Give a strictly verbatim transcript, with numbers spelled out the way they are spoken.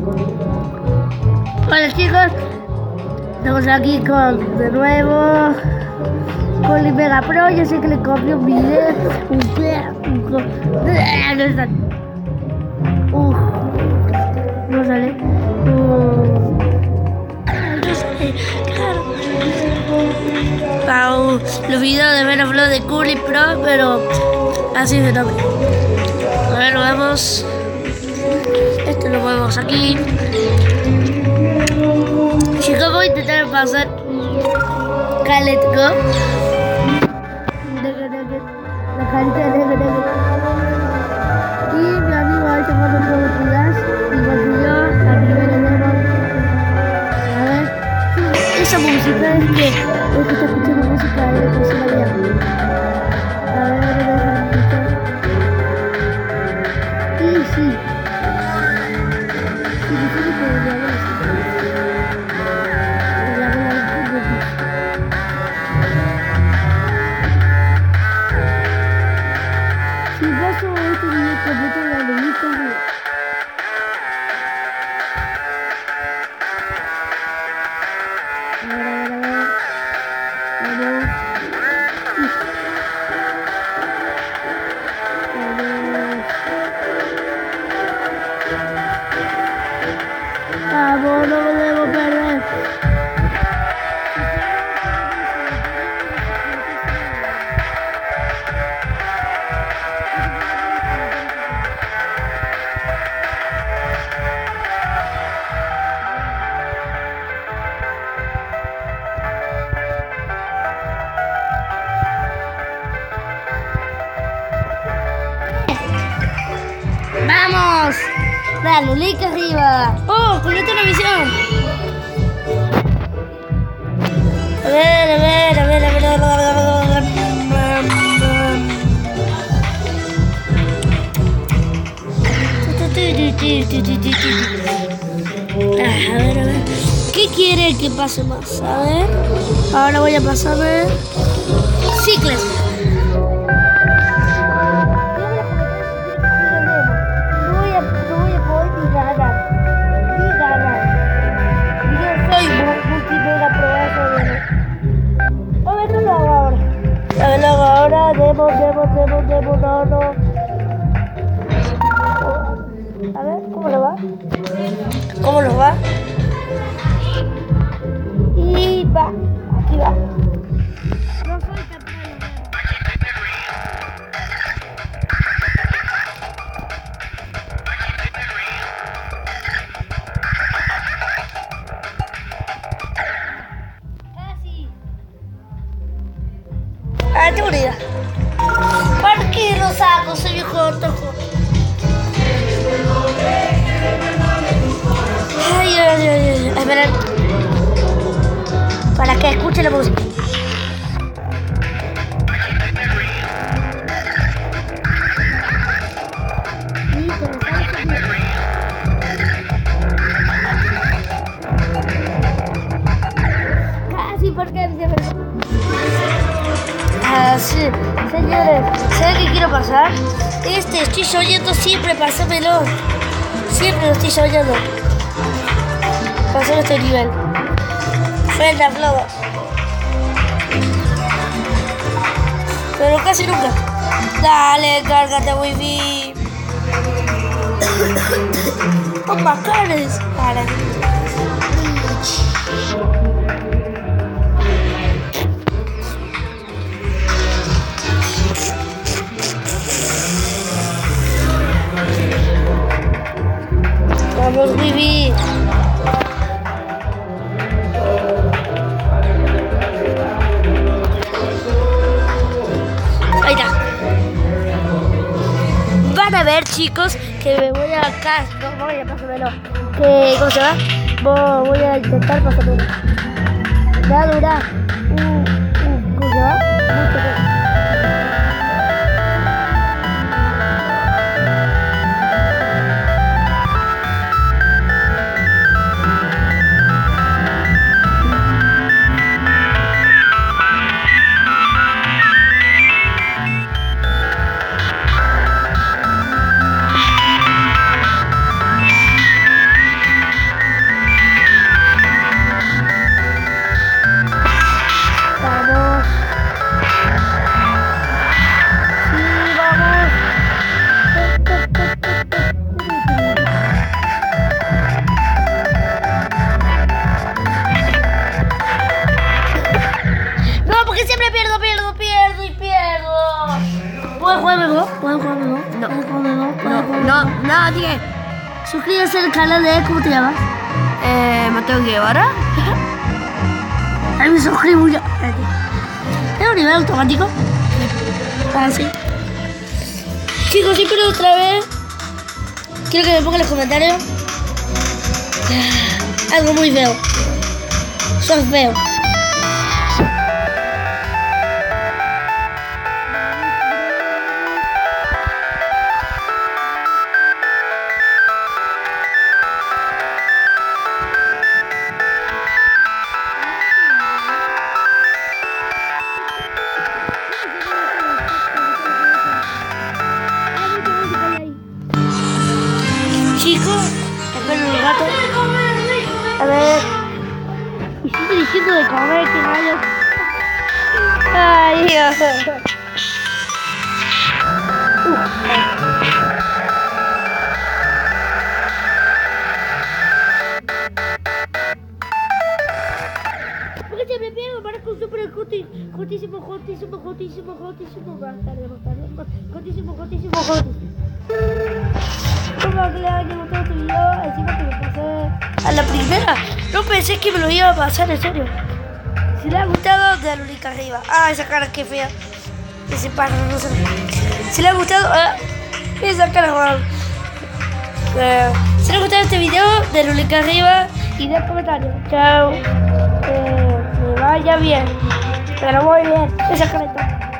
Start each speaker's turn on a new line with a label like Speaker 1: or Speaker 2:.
Speaker 1: Hola chicos, estamos aquí con de nuevo con el Mega Pro. Yo sé que le copié un video, un no está, uh, no sale, uh, no sale, claro. Pau, los videos de Mega Pro de Curly Pro, pero así de nombre. A ver, lo vemos. Esto lo movemos aquí. Chicos, voy a intentar pasar Let's Go. La carita de negro. Y mi amigo ahí tomando oportunidades. Igual que yo, la primera demo. A ver. Esa música es que es que está escuchando música de persona ya. A ver, a ver, a ver. Y sí. Sí, sí, sí, pero ya ves. Si paso este video completo de la lista de... A ver, a ver, a ver. Vamos. Vamos. Vamos, no lo debo perder. ¡Vamos! Dale, like arriba. ¡Oh! ¡Completa una misión! A ver, a ver, a ver, a ver, a ver, a ver, a ver. A ver, a ver. ¿Qué quiere que pase más? A ver. Ahora voy a pasarme cicles. Ahora demo, demo, demo, demo, no, no. A ver, ¿cómo lo va? ¿Cómo lo va? Y va, aquí va. No soy capaz de casi. Ah, tengo una idea. ¿Por qué lo saco, ese viejo toco? Ay, ay, ay, ay. Espera. Para que escuche la música. Casi, porque Ah, sí, señores, ¿saben qué quiero pasar? Este, estoy oyendo siempre, pásamelo. Siempre lo estoy oyendo. Pasar este nivel. Frente a Flodo. Pero casi nunca. Dale, cárgate, wifi. Oh, bacanes. Para. Vamos, wifi. Ahí está. Van a ver, chicos, que me voy a acá. No, voy a pasármelo. Que, ¿cómo se va? Voy, voy a intentar pasármelo. Me va a durar. Uh, uh, ¿Cómo se va? Mucho tiempo. suscríbete al canal de... ¿Cómo te llamas?
Speaker 2: Eh, Mateo Guevara.
Speaker 1: Ahí me suscribo yo. ¿Es un nivel automático? Ah, sí. Chicos, sí, pero otra vez quiero que me pongan en los comentarios algo muy feo. Sos feo. Chicos, esperen un rato. A ver. Y sigue diciendo de comer, que rayos. Ay, Dios. Porque se me pego, parezco súper jotísimo, jotísimo, jotísimo, jotísimo, jotísimo. Más tarde, más tarde. Jotísimo, jotísimo, jotísimo. Como que le haya gustado este video, encima que me pasé a la primera. No pensé que me lo iba a pasar, en serio. Si le ha gustado, dale un like arriba. Ah, esa cara que fea. Ese pájaro, no sé. Si le ha gustado, ah, esa cara, Juan. Eh, si le ha gustado este video, dale un like arriba y den comentarios. Chao. Eh, me vaya bien. Pero muy bien. Esa careta.